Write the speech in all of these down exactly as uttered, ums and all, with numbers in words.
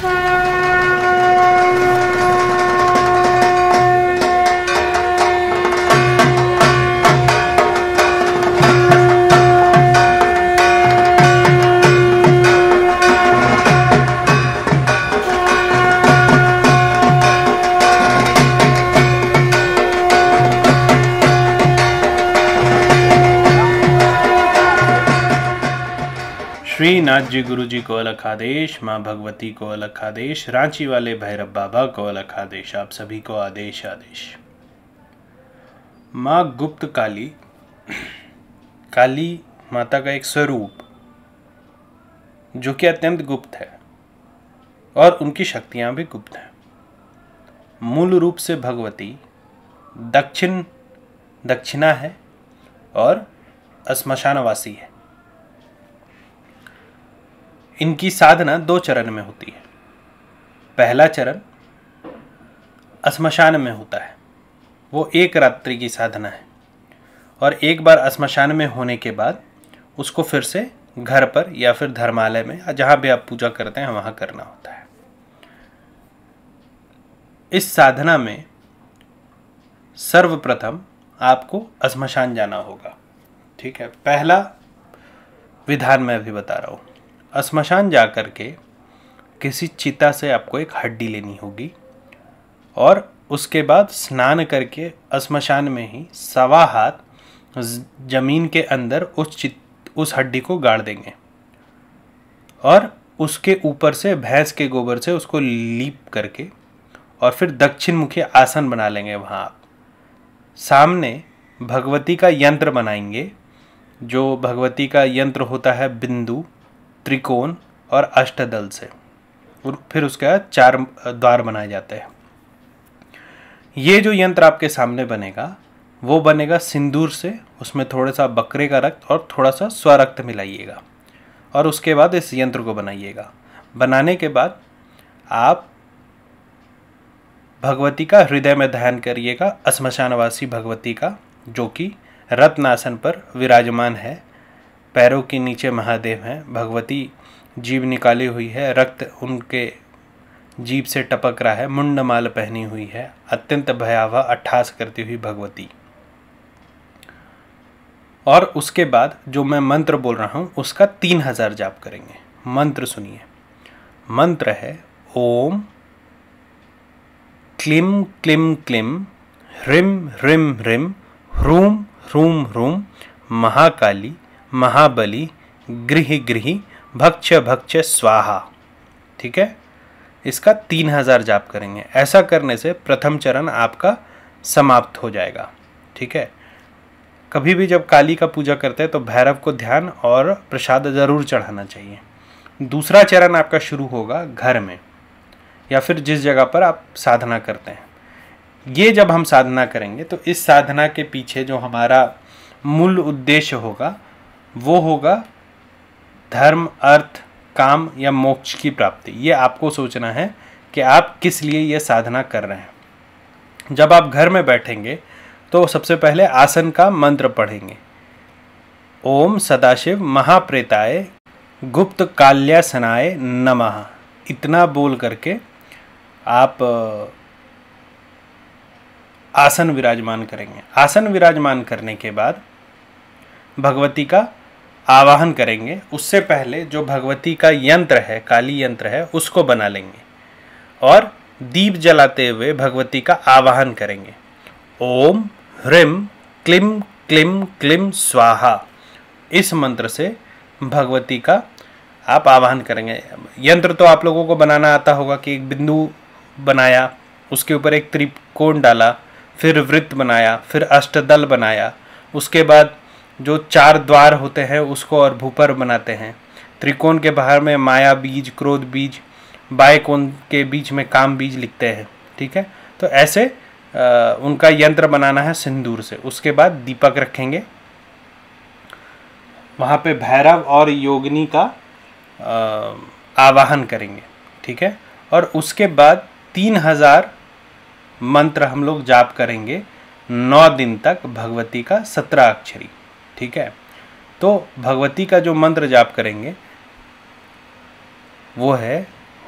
श्री नाथ जी गुरु जी को अलग आदेश, माँ भगवती को अलग आदेश, रांची वाले भैरव बाबा को अलग आदेश, आप सभी को आदेश आदेश। माँ गुप्त काली, काली माता का एक स्वरूप जो कि अत्यंत गुप्त है और उनकी शक्तियां भी गुप्त हैं। मूल रूप से भगवती दक्षिण दक्षिणा है और श्मशानवासी है। इनकी साधना दो चरण में होती है। पहला चरण श्मशान में होता है, वो एक रात्रि की साधना है और एक बार श्मशान में होने के बाद उसको फिर से घर पर या फिर धर्मालय में, जहाँ भी आप पूजा करते हैं वहाँ करना होता है। इस साधना में सर्वप्रथम आपको श्मशान जाना होगा। ठीक है, पहला विधान मैं अभी बता रहा हूँ। श्मशान जा कर के किसी चिता से आपको एक हड्डी लेनी होगी और उसके बाद स्नान करके श्मशान में ही सवा हाथ जमीन के अंदर उस चित उस हड्डी को गाड़ देंगे और उसके ऊपर से भैंस के गोबर से उसको लीप करके और फिर दक्षिण मुखी आसन बना लेंगे। वहाँ आप सामने भगवती का यंत्र बनाएंगे। जो भगवती का यंत्र होता है बिंदु, त्रिकोण और अष्टदल से, और फिर उसके बाद चार द्वार बनाए जाते हैं। ये जो यंत्र आपके सामने बनेगा वो बनेगा सिंदूर से, उसमें थोड़ा सा बकरे का रक्त और थोड़ा सा स्वरक्त मिलाइएगा और उसके बाद इस यंत्र को बनाइएगा। बनाने के बाद आप भगवती का हृदय में ध्यान करिएगा, श्मशानवासी भगवती का, जो कि रत्नासन पर विराजमान है। पैरों के नीचे महादेव हैं, भगवती जीभ निकाली हुई है, रक्त उनके जीभ से टपक रहा है, मुंडमाल पहनी हुई है, अत्यंत भयावह अट्ठास करती हुई भगवती। और उसके बाद जो मैं मंत्र बोल रहा हूँ उसका तीन हजार जाप करेंगे। मंत्र सुनिए। मंत्र है ओम क्लीम क्लीम क्लीम ह्रीम ह्रीम ह्रीम ह्रूम ह्रूम ह्रूम महाकाली महाबली गृह गृह भक्ष भक्ष स्वाहा। ठीक है, इसका तीन हजार जाप करेंगे। ऐसा करने से प्रथम चरण आपका समाप्त हो जाएगा। ठीक है, कभी भी जब काली का पूजा करते हैं तो भैरव को ध्यान और प्रसाद जरूर चढ़ाना चाहिए। दूसरा चरण आपका शुरू होगा घर में या फिर जिस जगह पर आप साधना करते हैं। ये जब हम साधना करेंगे तो इस साधना के पीछे जो हमारा मूल उद्देश्य होगा वो होगा धर्म, अर्थ, काम या मोक्ष की प्राप्ति। ये आपको सोचना है कि आप किस लिए ये साधना कर रहे हैं। जब आप घर में बैठेंगे तो सबसे पहले आसन का मंत्र पढ़ेंगे। ओम सदाशिव महाप्रेताय गुप्त काल्यासनाय नमः, इतना बोल करके आप आसन विराजमान करेंगे। आसन विराजमान करने के बाद भगवती का आवाहन करेंगे। उससे पहले जो भगवती का यंत्र है, काली यंत्र है, उसको बना लेंगे और दीप जलाते हुए भगवती का आवाहन करेंगे। ओम ह्रीम क्लीम क्लीम क्लीम स्वाहा, इस मंत्र से भगवती का आप आवाहन करेंगे। यंत्र तो आप लोगों को बनाना आता होगा कि एक बिंदु बनाया, उसके ऊपर एक त्रिकोण डाला, फिर वृत्त बनाया, फिर अष्टदल बनाया, उसके बाद जो चार द्वार होते हैं उसको और भूपर बनाते हैं। त्रिकोण के बाहर में माया बीज, क्रोध बीज, बाएं कोण के बीच में काम बीज लिखते हैं। ठीक है, तो ऐसे आ, उनका यंत्र बनाना है सिंदूर से। उसके बाद दीपक रखेंगे, वहाँ पे भैरव और योगिनी का आ, आवाहन करेंगे। ठीक है, और उसके बाद तीन हजार मंत्र हम लोग जाप करेंगे नौ दिन तक भगवती का सत्रह अक्षरी। ठीक है, तो भगवती का जो मंत्र जाप करेंगे वो है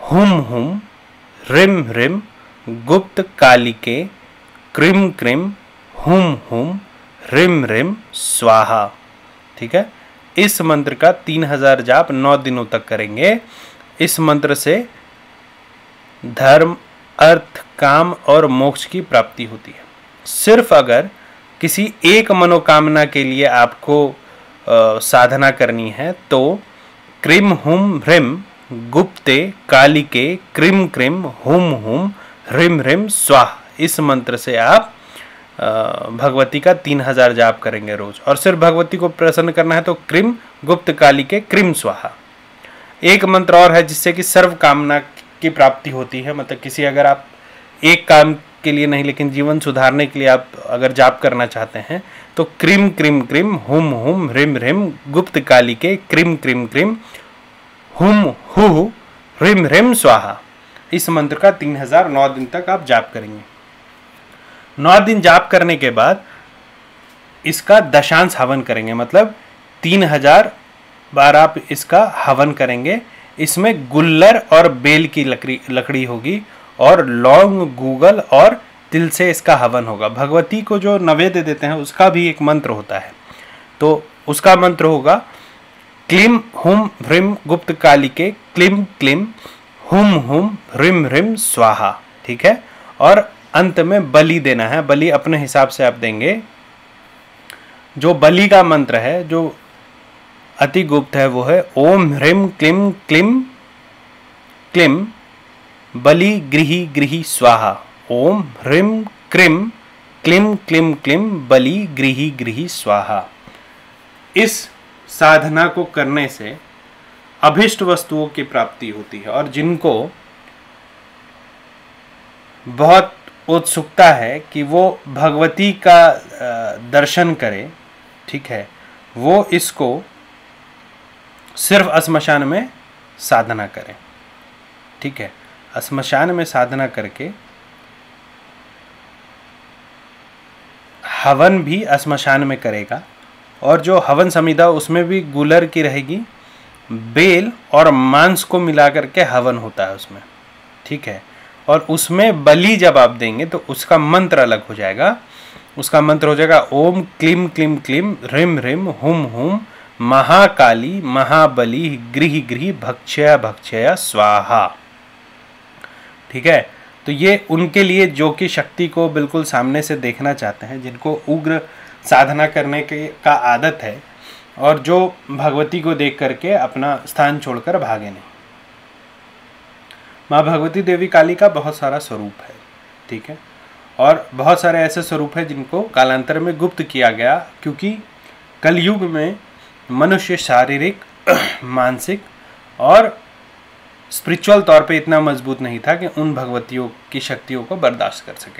हुम हुम रिम रिम गुप्त कालिके क्रिम क्रिम हुम हुम रिम रिम स्वाहा। ठीक है, इस मंत्र का तीन हजार जाप नौ दिनों तक करेंगे। इस मंत्र से धर्म, अर्थ, काम और मोक्ष की प्राप्ति होती है। सिर्फ अगर किसी एक मनोकामना के लिए आपको आ, साधना करनी है तो क्रिम हुम ह्रिम गुप्ते कालिके क्रिम क्रिम हुम हुम ह्रिम ह्रिम स्वाहा, इस मंत्र से आप भगवती का तीन हजार जाप करेंगे रोज। और सिर्फ भगवती को प्रसन्न करना है तो क्रिम गुप्त कालिके क्रिम स्वाहा। एक मंत्र और है जिससे कि सर्व कामना की प्राप्ति होती है। मतलब किसी अगर आप एक काम के लिए नहीं लेकिन जीवन सुधारने के लिए आप अगर जाप करना चाहते हैं तो क्रिम क्रिम क्रिम हुम हुम ह्रिम ह्रिम गुप्त कालिके क्रिम क्रिम क्रिम हुम हु ह्रिम ह्रिम स्वाहा, इस मंत्र का तीन हजार नौ दिन तक आप जाप करेंगे। नौ दिन जाप करने के बाद इसका दशांश हवन करेंगे, मतलब तीन हजार बार आप इसका हवन करेंगे। इसमें गुल्लर और बेल की लकड़ी लकड़ी होगी और लौंग, गूगल और तिल से इसका हवन होगा। भगवती को जो नैवेद्य देते हैं उसका भी एक मंत्र होता है, तो उसका मंत्र होगा क्लीम हुम ह्रिम गुप्त कालिके क्लीम क्लीम हुम हुम ह्रिम ह्रिम स्वाहा। ठीक है, और अंत में बलि देना है। बलि अपने हिसाब से आप देंगे। जो बलि का मंत्र है जो अति गुप्त है वो है ओम ह्रीम क्लीम क्लीम क्लीम बलि गृही गृही स्वाहा। ओम ह्रीम क्रीम क्लीम क्लीम क्लीम बलि गृही गृही स्वाहा। इस साधना को करने से अभिष्ट वस्तुओं की प्राप्ति होती है। और जिनको बहुत उत्सुकता है कि वो भगवती का दर्शन करे, ठीक है, वो इसको सिर्फ श्मशान में साधना करें। ठीक है, श्मशान में साधना करके हवन भी श्मशान में करेगा। और जो हवन समिधा उसमें भी गुलर की रहेगी, बेल और मांस को मिला करके हवन होता है उसमें। ठीक है, और उसमें बलि जब आप देंगे तो उसका मंत्र अलग हो जाएगा। उसका मंत्र हो जाएगा ओम क्लीम क्लीम क्लीम ह्रीम ह्रीम हुम हुम महाकाली महाबली गृह गृह भक्षया भक्षया स्वाहा। ठीक है, तो ये उनके लिए जो कि शक्ति को बिल्कुल सामने से देखना चाहते हैं, जिनको उग्र साधना करने के का आदत है और जो भगवती को देख करके अपना स्थान छोड़कर भागे नहीं। माँ भगवती देवी काली का बहुत सारा स्वरूप है। ठीक है, और बहुत सारे ऐसे स्वरूप हैं जिनको कालांतर में गुप्त किया गया, क्योंकि कलयुग में मनुष्य शारीरिक मानसिक और स्पिरिचुअल तौर पे इतना मजबूत नहीं था कि उन भगवतियों की शक्तियों को बर्दाश्त कर सके।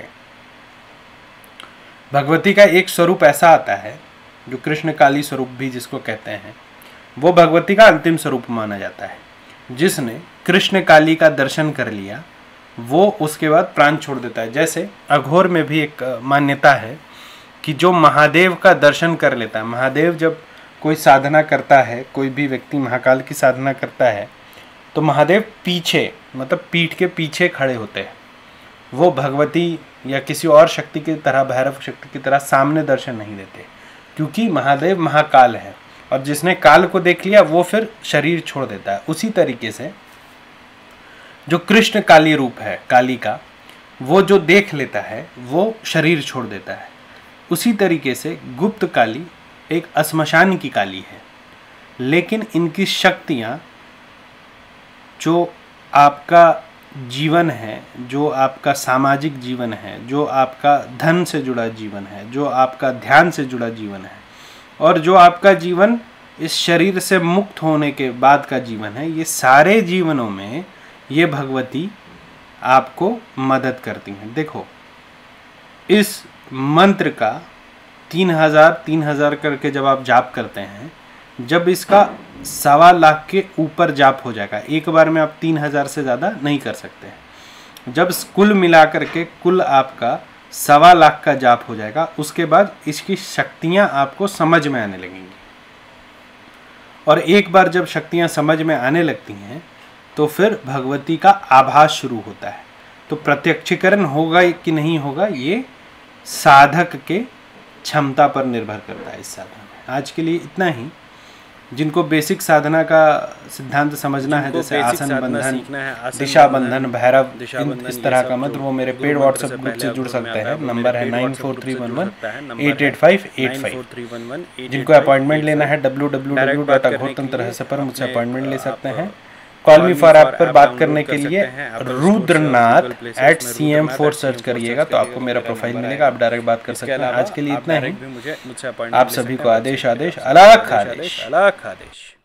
भगवती का एक स्वरूप ऐसा आता है जो कृष्ण काली स्वरूप भी जिसको कहते हैं, वो भगवती का अंतिम स्वरूप माना जाता है। जिसने कृष्ण काली का दर्शन कर लिया वो उसके बाद प्राण छोड़ देता है। जैसे अघोर में भी एक मान्यता है कि जो महादेव का दर्शन कर लेता है, महादेव जब कोई साधना करता है, कोई भी व्यक्ति महाकाल की साधना करता है तो महादेव पीछे, मतलब पीठ के पीछे खड़े होते हैं। वो भगवती या किसी और शक्ति की तरह, भैरव शक्ति की तरह सामने दर्शन नहीं देते, क्योंकि महादेव महाकाल है और जिसने काल को देख लिया वो फिर शरीर छोड़ देता है। उसी तरीके से जो कृष्ण काली रूप है काली का, वो जो देख लेता है वो शरीर छोड़ देता है। उसी तरीके से गुप्त काली एक श्मशान की काली है, लेकिन इनकी शक्तियाँ जो आपका जीवन है, जो आपका सामाजिक जीवन है, जो आपका धन से जुड़ा जीवन है, जो आपका ध्यान से जुड़ा जीवन है और जो आपका जीवन इस शरीर से मुक्त होने के बाद का जीवन है, ये सारे जीवनों में ये भगवती आपको मदद करती हैं। देखो, इस मंत्र का तीन हजार तीन हजार करके जब आप जाप करते हैं, जब इसका सवा लाख के ऊपर जाप हो जाएगा, एक बार में आप तीन हजार से ज़्यादा नहीं कर सकते हैं। जब कुल मिला करके कुल आपका सवा लाख का जाप हो जाएगा, उसके बाद इसकी शक्तियाँ आपको समझ में आने लगेंगी। और एक बार जब शक्तियाँ समझ में आने लगती हैं तो फिर भगवती का आभास शुरू होता है। तो प्रत्यक्षीकरण होगा कि नहीं होगा ये साधक के क्षमता पर निर्भर करता है इस साधना में। आज के लिए इतना ही। जिनको बेसिक साधना का सिद्धांत समझना है, जैसे आसन बंधन, दिशा बंधन, भैरव, इस तरह का मंत्र, वो मेरे पेड व्हाट्सएप ग्रुप से जुड़ सकते हैं। नंबर है nine four three one one eight eight five eight five. जिनको अपॉइंटमेंट लेना है डब्ल्यू डब्ल्यू डब्ल्यू डॉट अघोरतंत्र रहस्य पर मुझसे अपॉइंटमेंट ले सकते हैं। कॉल मी फॉर ऐप पर बात करने के लिए Rudranath at C M four search करिएगा तो आपको मेरा प्रोफाइल मिलेगा, आप डायरेक्ट बात कर सकते हैं। आज के लिए इतना ही। आप सभी को आदेश आदेश, अलग आदेश, अलग आदेश।